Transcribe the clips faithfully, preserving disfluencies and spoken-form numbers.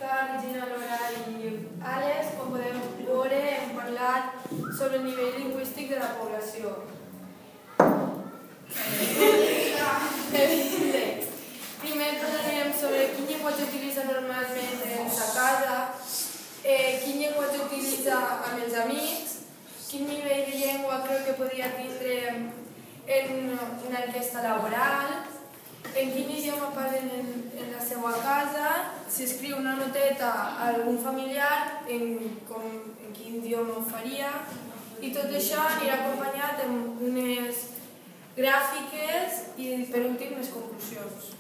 mica Regina, Laura i Àlex, com podem veure, hem parlat sobre el nivell lingüístic de la població. Primer parlarem sobre quin llenguatge utilitza normalment en sa casa, quin llenguatge utilitza amb els amics, quin nivell de llengua creu que podria tindre en una enquesta laboral, en quin idioma parlen en la seva casa, si escriu una noteta a algun familiar, en quin idioma ho faria, i tot això anirà acompanyat amb unes gràfiques i, per últim, les conclusions.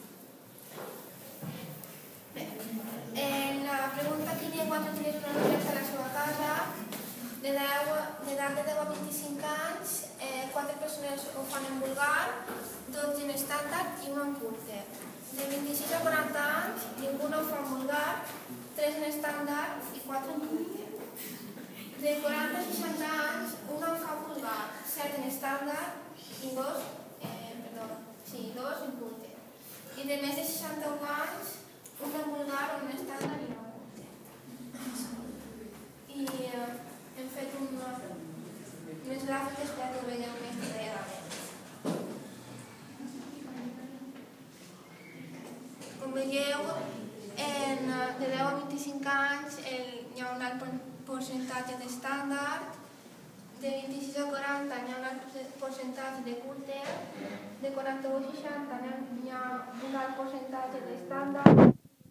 En la pregunta quin llenguatge utilitza normalment a la seva casa, d'edat de deu a vint-i-cinc anys, quatre persones ho fan en vulgar, dotze en estàndard i un en culte. De vint-i-sis a quaranta anys, ningú no ho fa en vulgar, tres en estàndard i quatre en culte. De quaranta a seixanta anys, un en fa vulgar, set en estàndard i dos, perdó, sí, dos en culte. I de més de seixanta-u anys, un en vulgar, un en estàndard i un en culte. I hem fet unes gràfiques per que ho veieu més detalladament. Com veieu, de deu a vint-i-cinc anys hi ha un alt percentatge d'estàndard, de vint-i-sis a quaranta hi ha un alt percentatge de culte, de quaranta-u a seixanta hi ha un alt percentatge d'estàndard,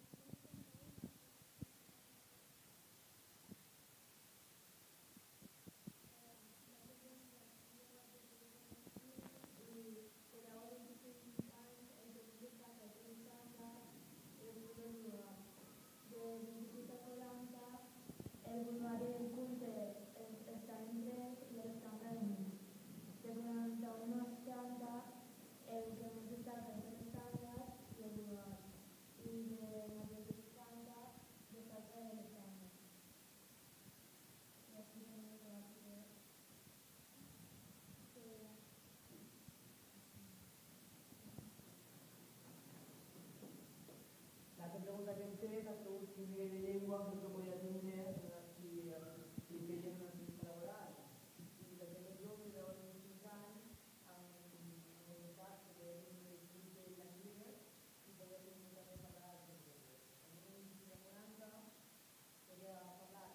pregunta que hem fet ha sigut quin nivell de llengua creu que podria tindre si impedia una entrevista laboral. I per exemple, de deu a vint-i-cinc anys, amb el cas que podria tenir un culte i la llibre, i podria tenir també parlar de llengües. En un vint-i-cinc a quaranta podria parlar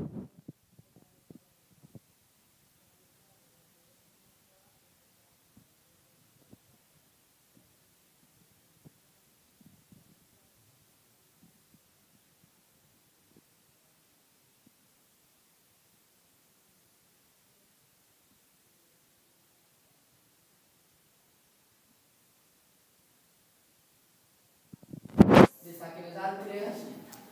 destaquen les altres,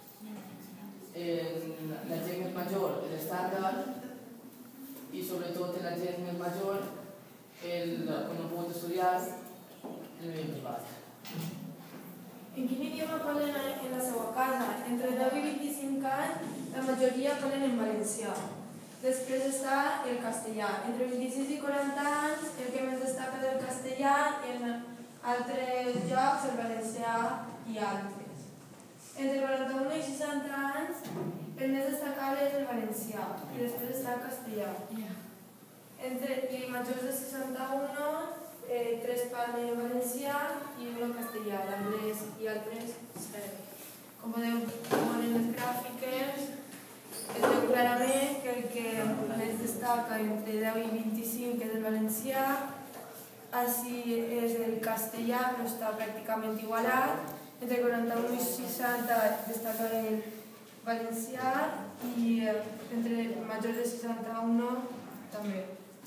la gent més major, l'estàndard, i sobretot la gent més major, quan no pogut estudiar, el nivell privat. En quin idioma parlen en la seva casa? Entre deu i vint-i-cinc anys, la majoria parlen en valencià. Després està el castellà. Entre vint-i-sis i quaranta anys, el que més destaca del castellà, en altres llocs, el valencià i altres. Entre quaranta-un i seixanta anys, el més destacable és el valencià, i després està el castellà. Entre majors de seixanta-un, tres parlen valencià i un castellà, l'anglès i altres zero. Com podeu veure en les gràfiques, es veu clarament que el que més destaca entre deu i vint-i-cinc és el valencià, així és el castellà, però està pràcticament igualat. Entre quaranta-un i seixanta destaca el valencià i entre majors de seixanta-un també.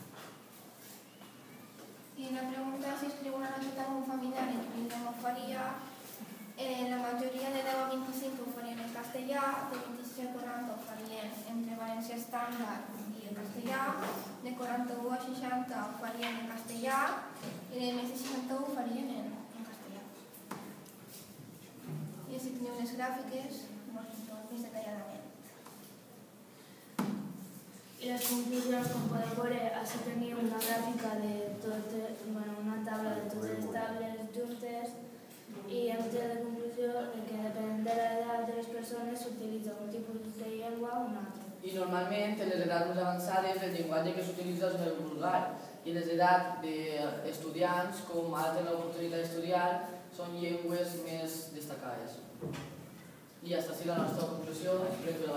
I la pregunta és si escriu una noteta amb un familiar en quin idioma ho faria. La majoria de deu a vint-i-cinc ho farien en castellà, de vint-i-sis a quaranta ho farien entre valencià estàndard i el castellà, de quaranta-u a seixanta ho farien en castellà i de més de seixanta-u ho farien en castellà. I així teniu les gràfiques més detalladament. I les conclusions, com podeu veure, així teniu una gràfica de tot, bueno, una taula de totes les tables juntes i hem tret de conclusió que depèn de l'edat de les persones i normalment en les edats més avançades el llenguatge que s'utilitza és més vulgar i en les edats d'estudiants, com ara tenen l'oportunitat d'estudiar, són llengües més destacades. I aquesta ha estat la nostra conclusió. Espero que